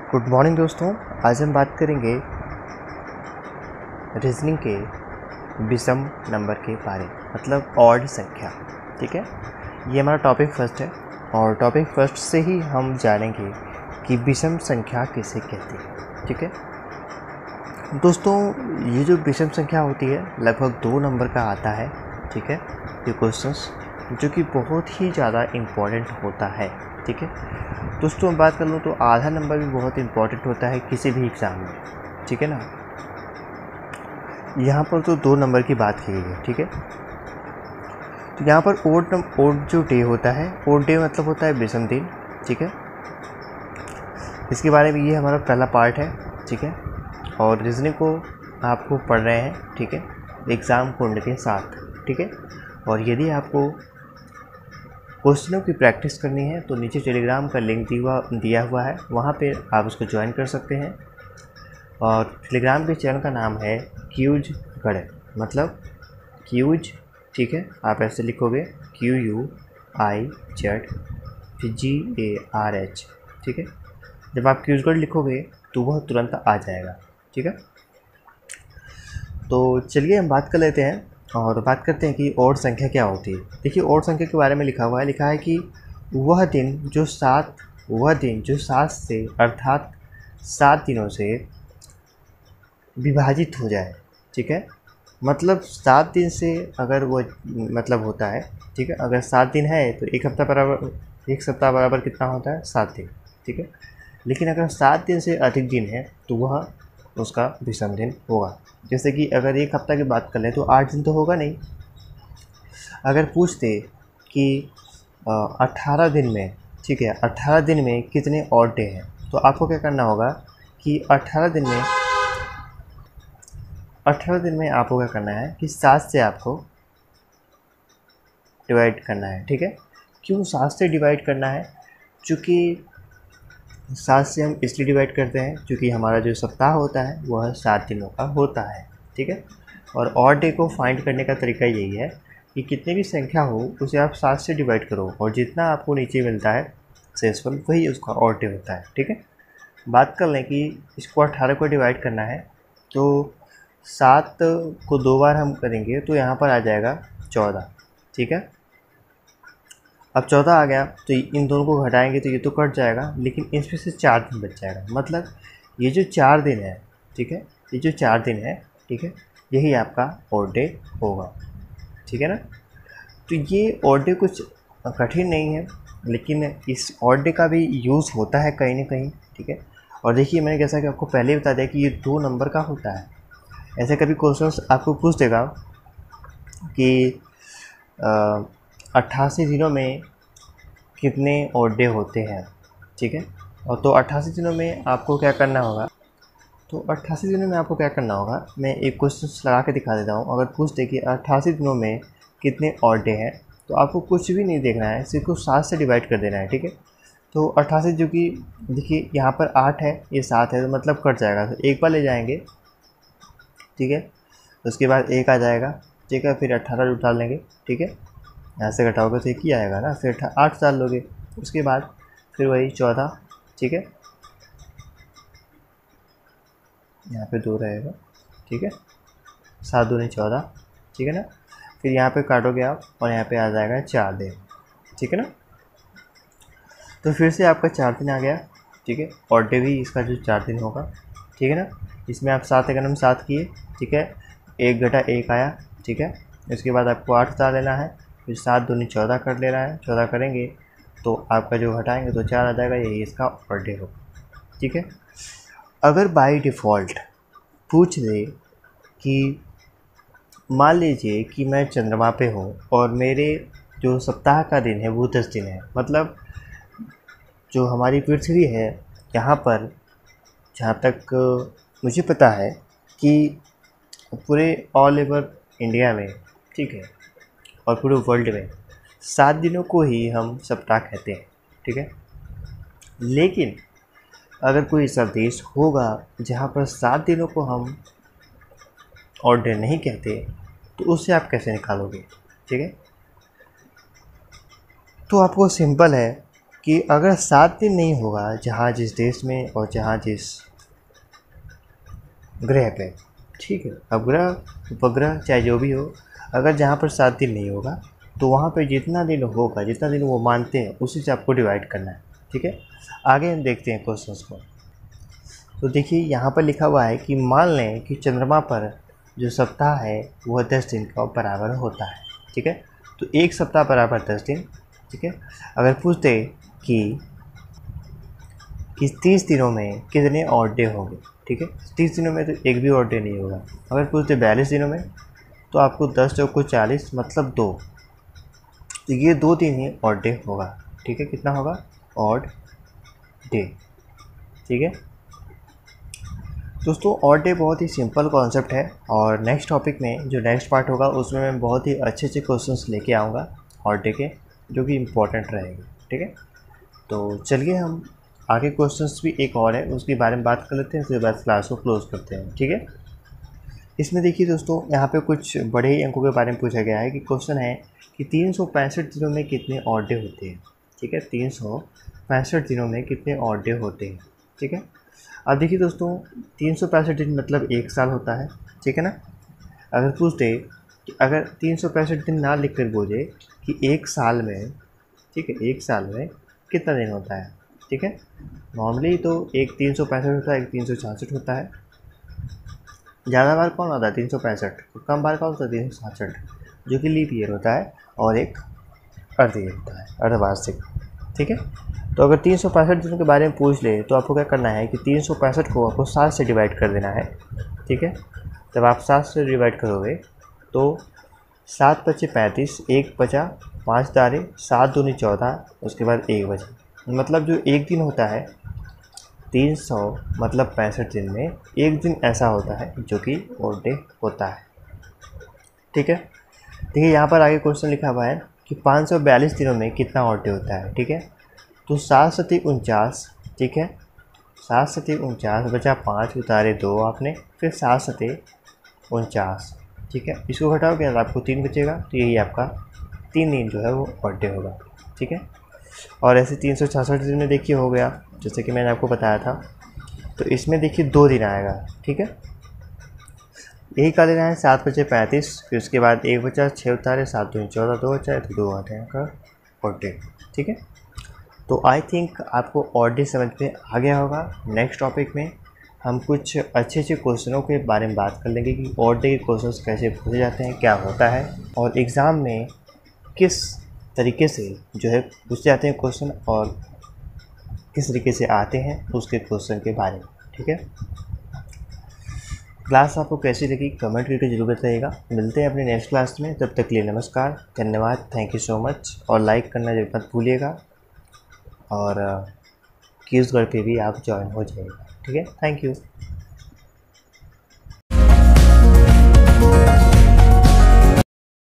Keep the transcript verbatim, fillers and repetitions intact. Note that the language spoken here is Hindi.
गुड मॉर्निंग दोस्तों। आज हम बात करेंगे रीजनिंग के विषम नंबर के बारे मतलब ऑड संख्या। ठीक है, ये हमारा टॉपिक फर्स्ट है और टॉपिक फर्स्ट से ही हम जानेंगे कि विषम संख्या किसे कहते हैं। ठीक है दोस्तों, ये जो विषम संख्या होती है लगभग दो नंबर का आता है। ठीक है, ये क्वेश्चंस जो कि बहुत ही ज़्यादा इम्पोर्टेंट होता है। ठीक है दोस्तों, मैं बात कर लूँ तो आधा नंबर भी बहुत इम्पोर्टेंट होता है किसी भी एग्ज़ाम में। ठीक है ना, यहाँ पर तो दो नंबर की बात की गई है। ठीक है, तो यहाँ पर ओड ओड जो डे होता है, ओड डे मतलब होता है विषम दिन। ठीक है, इसके बारे में ये हमारा पहला पार्ट है। ठीक है, और रीजनिंग को आपको पढ़ रहे हैं। ठीक है, एग्ज़ाम कुंड के साथ। ठीक है, और यदि आपको क्वेश्चनों की प्रैक्टिस करनी है तो नीचे टेलीग्राम का लिंक दिया दिया हुआ है, वहाँ पे आप उसको ज्वाइन कर सकते हैं। और टेलीग्राम के चैनल का नाम है क्यूज गढ़, मतलब क्यूज। ठीक है, आप ऐसे लिखोगे क्यू यू आई जेड फिर जी ए आर एच। ठीक है, जब आप क्यूज गढ़ लिखोगे तो वह तुरंत आ जाएगा। ठीक है, तो चलिए हम बात कर लेते हैं और बात करते हैं कि ओड संख्या क्या होती है। देखिए, ओड संख्या के बारे में लिखा हुआ है लिखा है कि वह दिन जो सात वह दिन जो सात से अर्थात सात दिनों से विभाजित हो जाए। ठीक है, मतलब सात दिन से अगर वो मतलब होता है। ठीक है, अगर सात दिन है तो एक हफ्ता बराबर एक सप्ताह बराबर कितना होता है, सात दिन। ठीक है, लेकिन अगर सात दिन से अधिक दिन है तो वह उसका विषम दिन होगा। जैसे कि अगर एक हफ्ता की बात कर लें तो आठ दिन तो होगा नहीं। अगर पूछते कि अट्ठारह दिन में, ठीक है, अट्ठारह दिन में कितने ऑड डे हैं, तो आपको क्या करना होगा कि अट्ठारह दिन में अट्ठारह दिन में आपको क्या करना है कि सात से आपको डिवाइड करना है। ठीक है, क्यों सात से डिवाइड करना है? क्योंकि सात से हम इसलिए डिवाइड करते हैं क्योंकि हमारा जो सप्ताह होता है वह सात दिनों का होता है। ठीक है, और ऑड डे को फाइंड करने का तरीका यही है कि कितनी भी संख्या हो उसे आप सात से डिवाइड करो और जितना आपको नीचे मिलता है शेषफल वही उसका ऑड डे होता है। ठीक है, बात कर लें कि इसको अठारह को डिवाइड करना है तो सात को दो बार हम करेंगे तो यहाँ पर आ जाएगा चौदह। ठीक है, अब चौदह आ गया तो इन दोनों को घटाएंगे तो ये तो कट जाएगा, लेकिन इसमें से चार दिन बच जाएगा। मतलब ये जो चार दिन है, ठीक है, ये जो चार दिन है, ठीक है, यही आपका ऑड डे होगा। ठीक है ना, तो ये ऑड डे कुछ कठिन नहीं है, लेकिन इस ऑड डे का भी यूज़ होता है कहीं ना कहीं। ठीक है, और देखिए मैंने जैसा कि आपको पहले ही बता दिया कि ये दो नंबर का होता है। ऐसे कभी क्वेश्चन आपको पूछ देगा कि अट्ठासी दिनों में कितने ऑड डे होते हैं। ठीक है, और तो अट्ठासी दिनों में आपको क्या करना होगा तो अट्ठासी दिनों में आपको क्या करना होगा, मैं एक क्वेश्चन लगा के दिखा देता हूँ। अगर पूछ दे कि अट्ठासी दिनों में कितने ऑड डे हैं तो आपको कुछ भी नहीं देखना है, सिर्फ सात से डिवाइड कर देना है। ठीक है, तो अट्ठासी जो कि देखिए यहाँ पर आठ है, ये सात है, तो मतलब कट जाएगा, तो एक बार ले जाएंगे। ठीक है, उसके बाद एक आ जाएगा। ठीक है, फिर अट्ठारह डाल लेंगे। ठीक है, यहाँ से घटाओगे तो एक ही आएगा ना, फिर आठ डाल लोगे, उसके बाद फिर वही चौदह। ठीक है, यहाँ पे दो रहेगा। ठीक है, सात दूनी चौदह। ठीक है ना, फिर यहाँ पे काटोगे आप और यहाँ पे आ जाएगा चार दिन। ठीक है ना, तो फिर से आपका चार दिन आ गया। ठीक है, और डे भी इसका जो चार दिन होगा। ठीक है ना, इसमें आप सात अगर हम सात किए, ठीक है, एक घटा एक आया। ठीक है, इसके बाद आपको आठ डाल लेना है, फिर सात दूनी चौदह कर लेना है। चौदह करेंगे तो आपका जो घटाएंगे तो चार आ जाएगा, यही इसका ऑड डे होगा। ठीक है, अगर बाय डिफ़ॉल्ट पूछ दे कि मान लीजिए कि मैं चंद्रमा पे हूँ और मेरे जो सप्ताह का दिन है वो दस दिन है, मतलब जो हमारी पृथ्वी है यहाँ पर, जहाँ तक मुझे पता है कि पूरे ऑल ओवर इंडिया में, ठीक है, और पूरे वर्ल्ड में सात दिनों को ही हम सप्ताह कहते हैं। ठीक है, लेकिन अगर कोई ऐसा देश होगा जहाँ पर सात दिनों को हम ऑड डे नहीं कहते तो उससे आप कैसे निकालोगे? ठीक है, तो आपको सिंपल है, कि अगर सात दिन नहीं होगा जहाँ जिस देश में और जहाँ जिस ग्रह पे, ठीक है, अपग्रह उपग्रह चाहे जो भी हो, अगर जहाँ पर सात दिन नहीं होगा तो वहाँ पे जितना दिन होगा, जितना दिन वो मानते हैं उसी से आपको डिवाइड करना है। ठीक है, आगे हम देखते हैं क्वेश्चंस को। तो देखिए यहाँ पर लिखा हुआ है कि मान लें कि चंद्रमा पर जो सप्ताह है वह दस दिन का बराबर होता है। ठीक है, तो एक सप्ताह बराबर दस दिन। ठीक है, अगर पूछते कि कि तीस दिनों में कितने ऑड डे होंगे, ठीक है, तीस दिनों में तो एक भी ऑड डे नहीं होगा। अगर पूछते बयालीस दिनों में तो आपको दस चौको चालीस मतलब दो, तो ये दो दिन ही ऑड डे होगा। ठीक है, कितना होगा ऑड डे। ठीक है दोस्तों, ऑड डे बहुत ही सिंपल कॉन्सेप्ट है और नेक्स्ट टॉपिक में जो नेक्स्ट पार्ट होगा उसमें मैं बहुत ही अच्छे अच्छे क्वेश्चंस लेके आऊँगा ऑड डे के, जो कि इम्पोर्टेंट रहेंगे। ठीक है, तो चलिए हम आगे क्वेश्चंस भी एक और है उसके बारे में बात कर लेते हैं, उसके बाद क्लास को क्लोज करते हैं। ठीक है, इसमें देखिए दोस्तों यहाँ पे कुछ बड़े ही अंकों के बारे में पूछा गया है कि क्वेश्चन है कि तीन सौ पैंसठ दिनों में कितने ऑड डे होते हैं। ठीक है, तीन सौ पैंसठ दिनों में कितने ऑड डे होते हैं। ठीक है, अब देखिए दोस्तों तीन सौ पैंसठ दिन मतलब एक साल होता है। ठीक है ना, अगर पूछते कि अगर तीन सौ पैंसठ दिन ना लिख कर बोले कि एक साल में, ठीक है, एक साल में कितना दिन होता है। ठीक है, नॉर्मली तो एक तीन सौ पैंसठ होता है, एक तीन सौ छियासठ होता है। ज़्यादा बार कौन होता है तीन सौ पैंसठ, कम बार कौन होता है तीन सौ छियासठ, जो कि लीप ईयर होता है और एक अर्ध ईयर होता है, अर्धवार्षिक। ठीक है, तो अगर तीन सौ पैंसठ दिनों के बारे में पूछ ले तो आपको क्या करना है कि तीन सौ पैंसठ को आपको सात से डिवाइड कर देना है। ठीक है, जब आप सात से डिवाइड करोगे तो सात पच्चे पैंतीस, एक बचा, पाँच तारे, सात दूनी चौदह, उसके बाद एक बचा, मतलब जो एक दिन होता है तीन सौ मतलब पैंसठ दिन में एक दिन ऐसा होता है जो कि ऑड डे होता है। ठीक है, देखिए यहाँ पर आगे क्वेश्चन लिखा हुआ है कि पाँच सौ बयालीस दिनों में कितना ऑड डे होता है। ठीक है, तो सात सती उनचास, ठीक है, सात सती उनचास बचा पाँच, उतारे दो आपने, फिर सात सती उनचास। ठीक है, इसको घटाओगे तो आपको तीन बचेगा, तो यही आपका तीन दिन जो है वो ऑड डे होगा। ठीक है, और ऐसे तीन सौ छियासठ दिन में देखिए हो गया जैसे कि मैंने आपको बताया था, तो इसमें देखिए दो दिन आएगा। ठीक है, यही का लेना है सात बचे पैंतीस, फिर उसके बाद एक बचा, छः उतारे, सात दूनी चौदह, दो बचा है तो दो आते हैं का ऑड डे। ठीक है, तो आई थिंक आपको ऑड डे समझ में आ गया होगा। नेक्स्ट टॉपिक में हम कुछ अच्छे अच्छे क्वेश्चनों के बारे में बात कर लेंगे कि ऑड डे के क्वेश्चंस कैसे पूछे जाते हैं, क्या होता है और एग्ज़ाम में किस तरीके से जो है पूछे जाते हैं क्वेश्चन और किस तरीके से आते हैं उसके क्वेश्चन के बारे में। ठीक है, क्लास आपको कैसी लगी कमेंट करके जरूर बताइएगा। मिलते हैं अपने नेक्स्ट क्लास में, तब तक के लिए नमस्कार, धन्यवाद, थैंक यू सो मच। और लाइक करना जरूर मत भूलिएगा और क्यूज़ घर पे भी आप ज्वाइन हो जाइएगा। ठीक है, थैंक यू।